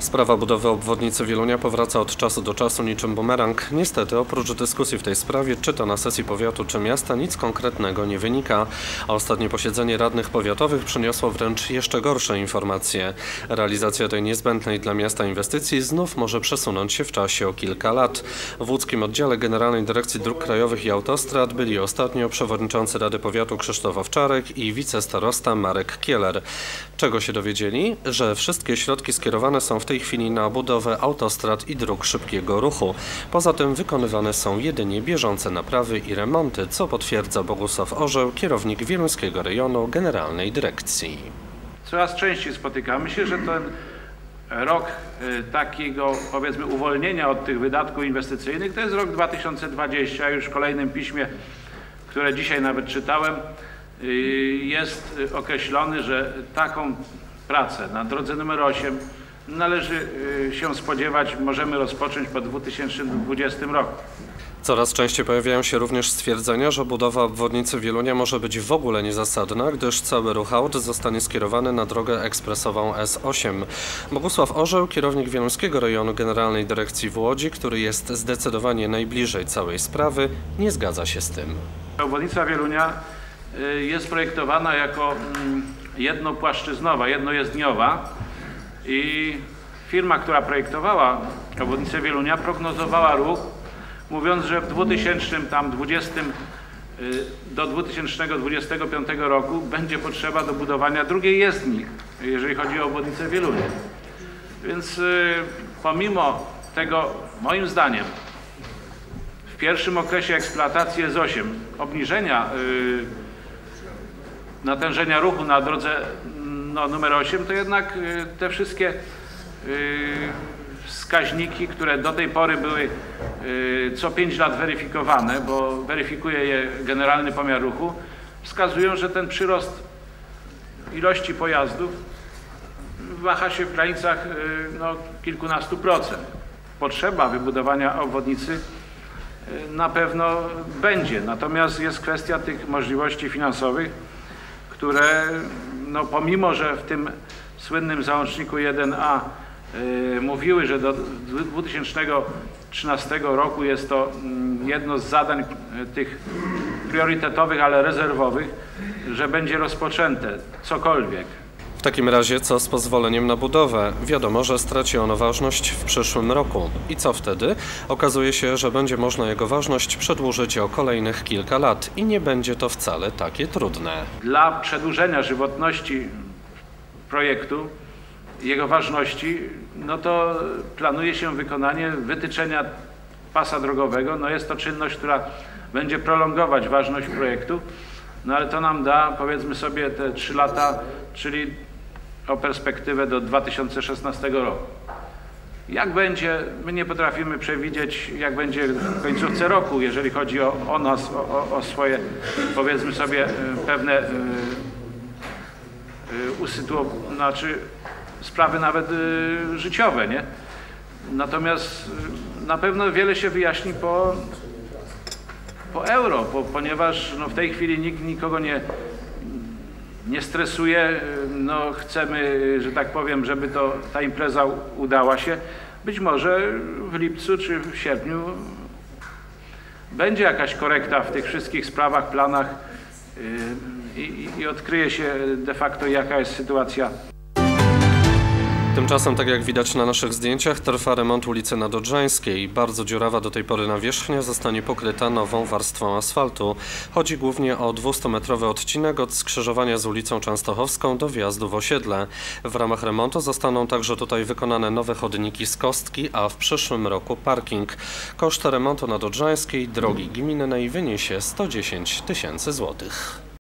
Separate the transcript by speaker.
Speaker 1: Sprawa budowy obwodnicy Wielunia powraca od czasu do czasu niczym bumerang. Niestety, oprócz dyskusji w tej sprawie, czy to na sesji powiatu, czy miasta, nic konkretnego nie wynika. A ostatnie posiedzenie radnych powiatowych przyniosło wręcz jeszcze gorsze informacje. Realizacja tej niezbędnej dla miasta inwestycji znów może przesunąć się w czasie o kilka lat. W łódzkim oddziale Generalnej Dyrekcji Dróg Krajowych i Autostrad byli ostatnio przewodniczący Rady Powiatu Krzysztof Owczarek i wicestarosta Marek Kieler. Czego się dowiedzieli? Że wszystkie środki skierowane są w tej chwili na budowę autostrad i dróg szybkiego ruchu. Poza tym wykonywane są jedynie bieżące naprawy i remonty, co potwierdza Bogusław Orzeł, kierownik wieluńskiego rejonu Generalnej Dyrekcji.
Speaker 2: Coraz częściej spotykamy się, że ten rok takiego, powiedzmy, uwolnienia od tych wydatków inwestycyjnych to jest rok 2020. Już w kolejnym piśmie, które dzisiaj nawet czytałem, jest określony, że taką pracę na drodze numer 8 należy się spodziewać, możemy rozpocząć po 2020 roku.
Speaker 1: Coraz częściej pojawiają się również stwierdzenia, że budowa obwodnicy Wielunia może być w ogóle niezasadna, gdyż cały ruch aut zostanie skierowany na drogę ekspresową S8. Bogusław Orzeł, kierownik wieluńskiego rejonu Generalnej Dyrekcji w Łodzi, który jest zdecydowanie najbliżej całej sprawy, nie zgadza się z tym.
Speaker 2: Obwodnica Wielunia jest projektowana jako jednopłaszczyznowa, jednojezdniowa i firma, która projektowała obwodnicę Wielunia, prognozowała ruch, mówiąc, że w 2020 do 2025 roku będzie potrzeba do budowania drugiej jezdni, jeżeli chodzi o obwodnicę Wielunia. Więc pomimo tego, moim zdaniem, w pierwszym okresie eksploatacji S8 obniżenia natężenia ruchu na drodze numer 8, to jednak te wszystkie wskaźniki, które do tej pory były co 5 lat weryfikowane, bo weryfikuje je Generalny Pomiar Ruchu, wskazują, że ten przyrost ilości pojazdów waha się w granicach kilkunastu procent. Potrzeba wybudowania obwodnicy na pewno będzie, natomiast jest kwestia tych możliwości finansowych, które pomimo, że w tym słynnym załączniku 1a mówiły, że do 2013 roku jest to jedno z zadań tych priorytetowych, ale rezerwowych, że będzie rozpoczęte cokolwiek.
Speaker 1: W takim razie co z pozwoleniem na budowę? Wiadomo, że straci ono ważność w przyszłym roku. I co wtedy? Okazuje się, że będzie można jego ważność przedłużyć o kolejnych kilka lat i nie będzie to wcale takie trudne. Dla
Speaker 2: przedłużenia żywotności projektu, jego ważności, to planuje się wykonanie wytyczenia pasa drogowego. Jest to czynność, która będzie prolongować ważność projektu, ale to nam da, powiedzmy sobie, te 3 lata, czyli o perspektywę do 2016 roku. Jak będzie, my nie potrafimy przewidzieć, jak będzie w końcówce roku, jeżeli chodzi o nas, o swoje, powiedzmy sobie, pewne sprawy nawet życiowe, nie? Natomiast na pewno wiele się wyjaśni po euro, ponieważ w tej chwili nikt nikogo nie stresuje. Chcemy, że tak powiem, żeby ta impreza udała się. Być może w lipcu czy w sierpniu będzie jakaś korekta w tych wszystkich sprawach, planach i odkryje się de facto, jaka jest sytuacja.
Speaker 1: Tymczasem, tak jak widać na naszych zdjęciach, trwa remont ulicy Nadodrzańskiej. Bardzo dziurawa do tej pory nawierzchnia zostanie pokryta nową warstwą asfaltu. Chodzi głównie o 200-metrowy odcinek od skrzyżowania z ulicą Częstochowską do wjazdu w osiedle. W ramach remontu zostaną także tutaj wykonane nowe chodniki z kostki, a w przyszłym roku parking. Koszt remontu Nadodrzańskiej drogi gminnej wyniesie 110 000 złotych.